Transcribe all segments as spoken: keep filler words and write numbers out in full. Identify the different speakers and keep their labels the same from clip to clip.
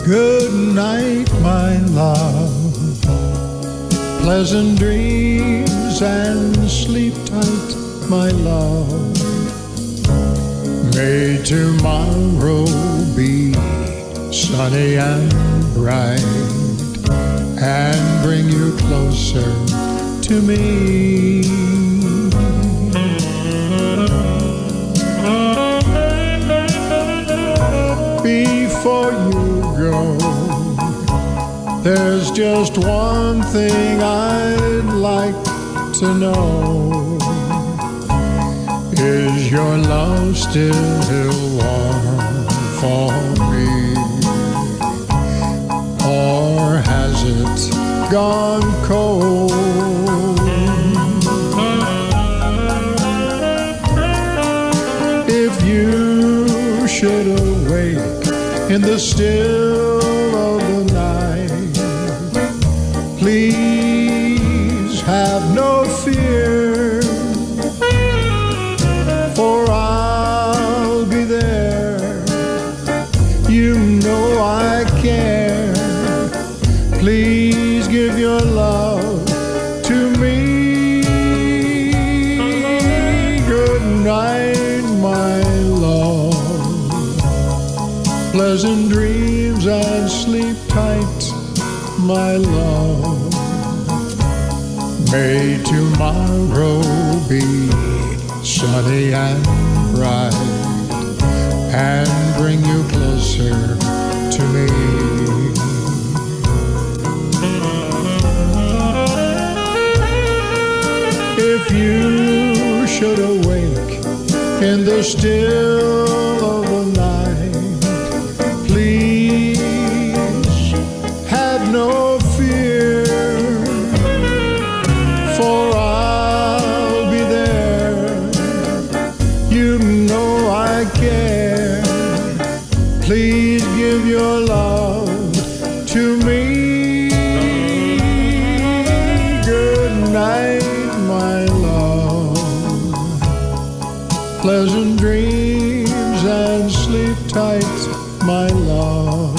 Speaker 1: Good night, my love. Pleasant dreams and sleep tight, my love. May tomorrow be sunny and bright and bring you closer to me. Before you go, there's just one thing I'd like to know. Is your love still warm for me? Or has it gone cold? If you should awake in the still of the night, please have no fear, for I'll be there. You know I care. Please give your love to me. Good night, my love. Pleasant dreams and sleep tight, my love. May tomorrow be sunny and bright and bring you closer to me. If you should awake in the still of the night, please have no fear, for I'll be there. You know I care. Please give your love to me. Good night, my love. Pleasant dreams and sleep tight, my love.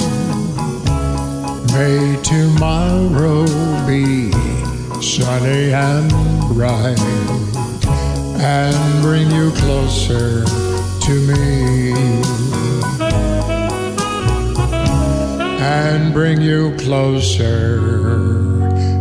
Speaker 1: May tomorrow be sunny and bright and bring you closer to me, and bring you closer